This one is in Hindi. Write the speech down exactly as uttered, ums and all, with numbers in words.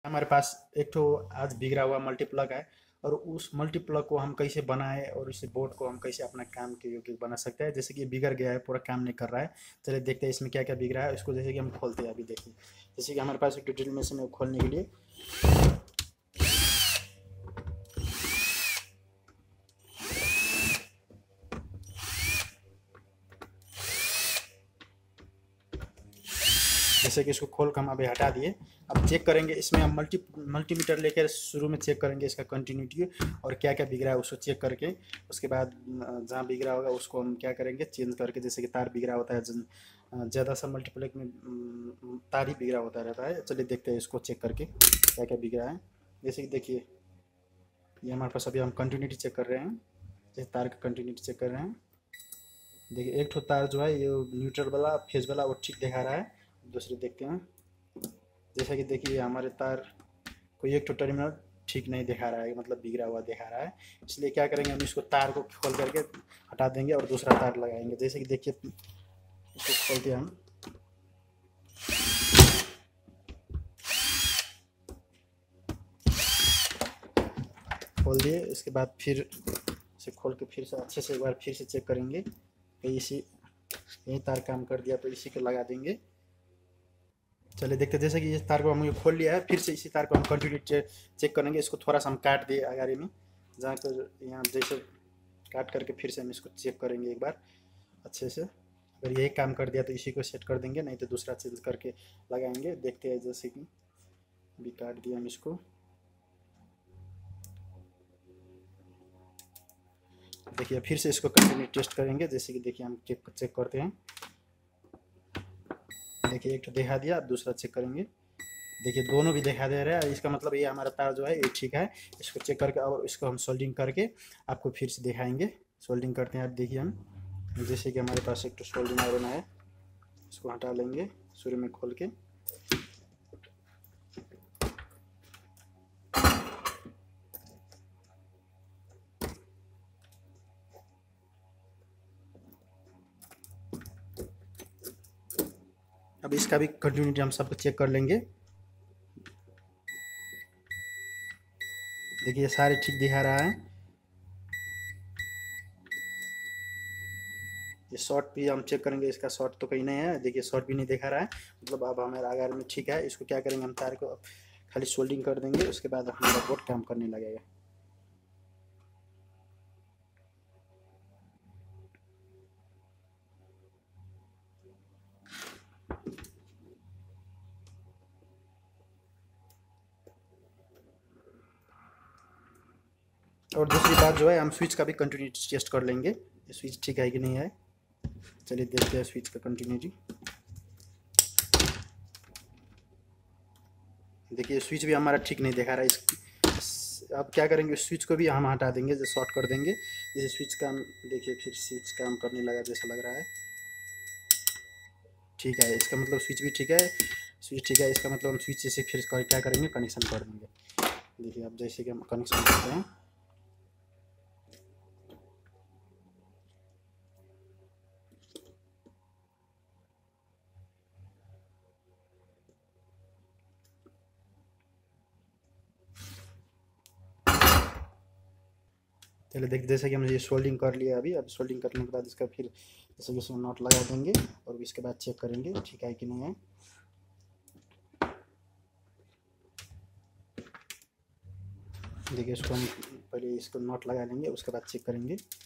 हमारे पास एक तो आज बिगड़ा हुआ मल्टी प्लग है, और उस मल्टी प्लग को हम कैसे बनाए और इस बोर्ड को हम कैसे अपना काम के योग्य बना सकते हैं। जैसे कि ये बिगड़ गया है, पूरा काम नहीं कर रहा है। चलिए देखते हैं इसमें क्या क्या बिगड़ा है इसको। जैसे कि हम खोलते हैं, अभी देखिए जैसे कि हमारे पास एक ड्रिल मशीन है खोलने के लिए। जैसे कि इसको खोल कर हम अभी हटा दिए। अब चेक करेंगे इसमें, हम मल्टी मल्टीमीटर लेकर शुरू में चेक करेंगे इसका कंटिन्यूटी और क्या क्या बिगड़ा है उसको चेक करके। उसके बाद जहाँ बिगड़ा होगा उसको हम क्या करेंगे, चेंज करके। जैसे कि तार बिगड़ा होता है, ज़्यादा सा मल्टीप्लेक में अम, तार ही बिगड़ा होता रहता है। चलिए देखते हैं इसको चेक करके क्या क्या बिगड़ा है। जैसे कि देखिए ये हमारे पास अभी हम कंटिन्यूटी चेक कर रहे हैं। जैसे तार का कंटिन्यूटी चेक कर रहे हैं। देखिए एक ठो तार जो है ये न्यूट्रल वाला फेज वाला वो ठीक दिखा रहा है। दूसरे देखते हैं। जैसा कि देखिए हमारे तार कोई एक तो टर्मिनल ठीक नहीं दिखा रहा है, मतलब बिगड़ा हुआ दिखा रहा है। इसलिए क्या करेंगे, हम इसको तार को खोल करके हटा देंगे और दूसरा तार लगाएंगे। जैसे कि देखिए इसको खोलते हैं हम। खोल दिए, इसके बाद फिर इसे खोल के फिर से अच्छे से एक बार फिर से चेक करेंगे कि इसी यही तार काम कर दिया तो इसी को लगा देंगे। चलिए देखते हैं। जैसे कि इस तार को हमने खोल लिया है, फिर से इसी तार को हम कंटिन्यू चेक करेंगे। इसको थोड़ा सा हम काट दिए आगारी में, जहाँ कर यहाँ जैसे काट करके फिर से हम इसको चेक करेंगे एक बार अच्छे से। अगर यही काम कर दिया तो इसी को सेट कर देंगे, नहीं तो दूसरा चेंज करके लगाएंगे। देखते हैं। जैसे कि अभी काट दिया हम इसको। देखिए फिर से इसको कंटिन्यू टेस्ट करेंगे। जैसे कि देखिए हम चेक चेक करते हैं। देखिए एक तो दिखा दिया, अब दूसरा चेक करेंगे। देखिए दोनों भी दिखा दे रहा है, इसका मतलब ये हमारा तार जो है ये ठीक है। इसको चेक करके और इसको हम सोल्डिंग करके आपको फिर से दिखाएंगे। सोल्डिंग करते हैं। आप देखिए हम, जैसे कि हमारे पास एक तो सोल्डिंग आयरन है, इसको हटा लेंगे शुरू में खोल के। अब इसका भी कंटिन्यूटी हम सबको चेक कर लेंगे। देखिए सारे ठीक दिखा रहा है। ये शॉर्ट भी हम चेक करेंगे, इसका शॉर्ट तो कहीं नहीं है। देखिए शॉर्ट भी नहीं दिखा रहा है, मतलब अब हमारे आगार में ठीक है। इसको क्या करेंगे, हम तार को खाली सोल्डिंग कर देंगे, उसके बाद हमारा बोर्ड काम करने लगेगा। और दूसरी बात जो है, हम स्विच का भी कंटिन्यूटी टेस्ट कर लेंगे, ये स्विच ठीक है कि नहीं है। चलिए देखते हैं स्विच का कंटिन्यूटी। देखिए स्विच भी हमारा ठीक नहीं दिखा रहा है। इस अब क्या करेंगे, स्विच को भी हम हटा देंगे, जैसे शॉर्ट कर देंगे। जैसे स्विच काम, देखिए फिर स्विच काम करने लगा जैसा लग रहा है। ठीक है, इसका मतलब स्विच भी ठीक है। स्विच ठीक है, इसका मतलब हम स्विच से फिर क्या करेंगे, कनेक्शन कर देंगे। देखिए अब जैसे कि हम कनेक्शन करते हैं। चलिए देख, जैसे कि हमने ये सोल्डिंग कर लिया अभी। अब सोल्डिंग करने के बाद इसका फिर जैसे कि इसमें नॉट लगा देंगे और इसके बाद चेक करेंगे ठीक है कि नहीं है। देखिए इसको हम पहले इसको नॉट लगा लेंगे, उसके बाद चेक करेंगे।